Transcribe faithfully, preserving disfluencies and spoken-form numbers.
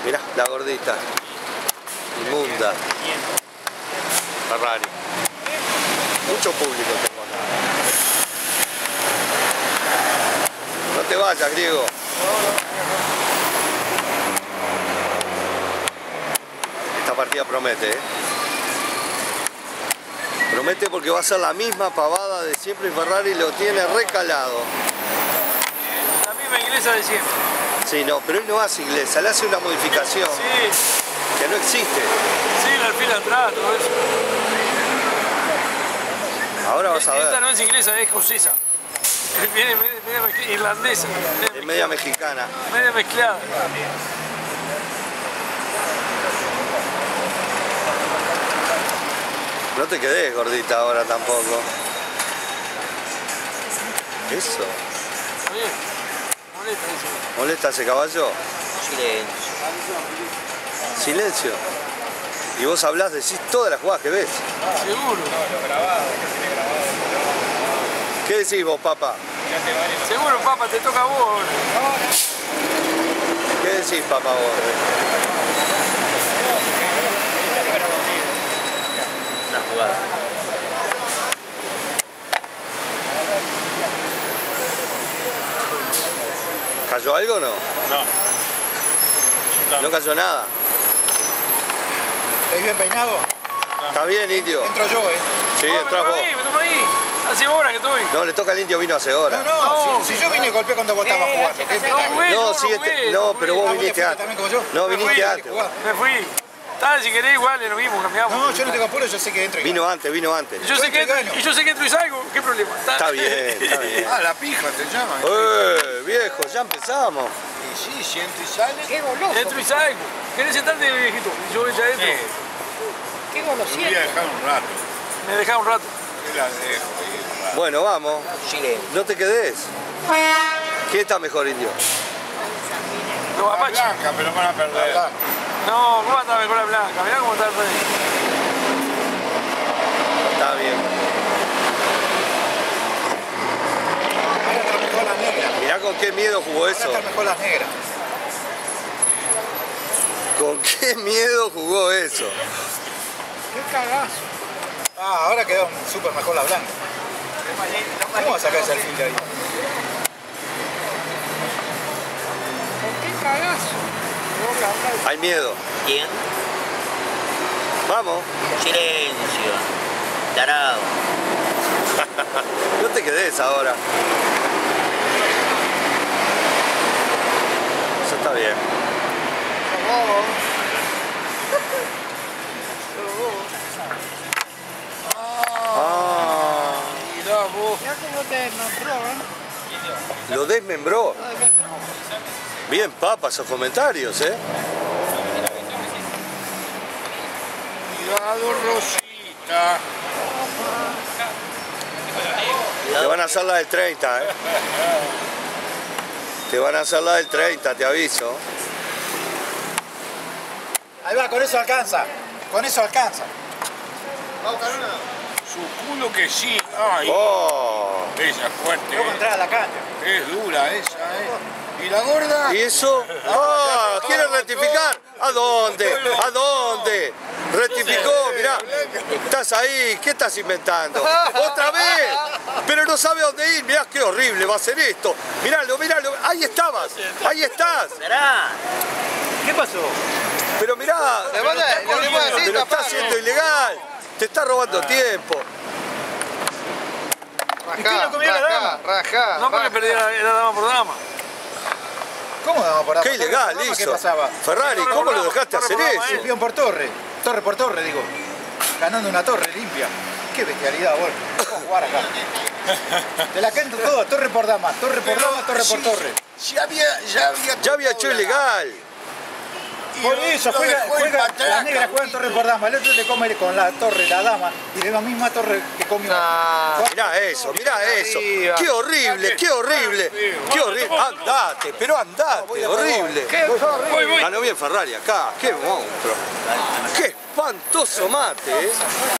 Mirá, la gordita. Inmunda. Ferrari. Mucho público tengo acá. No te vayas, Griego. Esta partida promete, ¿eh? Promete porque va a ser la misma pavada de siempre y Ferrari lo tiene recalado. La misma inglesa de siempre. Sí, no, pero él no hace inglesa, le hace una modificación Sí. que no existe. Sí, el alfil atrás, todo eso. Ahora vas a ver. Esta no es inglesa, es escocesa. Viene media, media irlandesa. Media Es media mexicana. Media mezclada. No te quedes gordita ahora tampoco. Eso. Oye, molesta eso. ¿Molesta ese caballo? Silencio. Silencio. Y vos hablás, decís todas las jugadas que ves. Seguro. ¿Qué decís vos, papá? Seguro, papá, te toca a vos ahora. ¿Qué decís, papá, vos? Una jugada. ¿Cayó algo o no? No. No cayó nada. ¿Estás bien peinado? Está bien, indio. Entro yo, ¿eh? Sí, No, me entrás toca vos. ahí, me toca ahí. Hace horas que estoy. No, le toca al indio, vino hace horas. No, no, No. Si, si yo vine y golpeé cuando vos estabas jugando. ¿Qué? No jugué, No, yo sí, no este, jugué, no, no pero jugué. vos Ah, ¿vos te viniste fuiste antes. también como yo? No, Me viniste fui. antes. Me fui. Tal, si querés igual le lo mismo, cambiamos. No, yo no tengo apuro, yo sé que entro y Vino antes, vino antes. Yo sé que entro, Gano. y yo sé que entro y salgo, ¿qué problema? Está bien, está bien. Ah, la pija te llaman. Eh, viejo, ya empezamos. Y sí, si entra y sale. ¡Qué goloso! Entro y salgo. ¿Querés sentarte, viejito? Y yo ya entro. Eh, ¡Qué te voy a golosito! dejar un rato. Me dejá un rato. Yo la dejo ir un rato. Bueno, vamos. Silencio. No te quedes. ¿Qué está mejor, indio? Los La apaches. blanca, pero van a perder. No, ¿cómo está mejor la blanca? Mirá cómo está el rey. Está bien. Ahora están mejor las negras. Mirá con qué miedo jugó Ahora eso. están mejor las negras. Con qué miedo jugó eso. ¡Qué cagazo! Ah, ahora quedó súper mejor la blanca. ¿Cómo va a sacar ese alfil de ahí? ¡Qué cagazo! Hay miedo. ¿Quién? Vamos. Silencio. Tarado. No te quedes ahora. Eso está bien. Ah, Mirá vos. Mirá cómo te desmembró, ¿eh? lo desmembró. Bien, papa, esos comentarios, ¿eh? Cuidado, Rosita. Te van a hacer la del treinta, ¿eh? Te van a hacer la del treinta, te aviso. Ahí va, con eso alcanza. Con eso alcanza. Su culo que sí. Ay, Oh. esa es fuerte. Luego entrar a la cancha. Es dura esa, ¿eh? ¿Y la gorda? ¿Y eso? ¡Ah! ¿Quiere rectificar? ¿A dónde? ¿A dónde? Rectificó, mirá. Estás ahí, ¿qué estás inventando? ¡Otra vez! Pero no sabe dónde ir, mirá qué horrible va a ser esto. Miralo, miralo, ahí estabas, ahí estás. Será. ¿Qué pasó? Pero mirá, Te van a- lo que puedo decir, te lo está tapá. haciendo ilegal. Te está robando tiempo. ¿Y quién lo comió la dama? Rajá, No porque perdí la, la dama por dama. ¿Cómo damos por Qué ilegal ¿Qué hizo. pasaba? Ferrari, ¿cómo lo dejaste hacer eso? Peón por torre. Torre por torre, digo. Ganando una torre limpia. Qué bestialidad, vos. Vamos a jugar acá. Te la canto todo. Torre por dama. Torre por dama, torre por Sí, torre. Ya había, ya había. Ya había hecho ilegal. Y Por lo- eso, lo juega, dejó juega, empatar, las negras juegan torre por dama, el otro le come con la torre la dama y de la misma torre que comió. Mirá eso, mirá eso. Qué horrible, qué horrible. Qué horrible. Andate, pero andate, horrible. Voy, voy. Ganó bien Ferrari acá. Qué monstruo. Qué espantoso mate, ¿eh?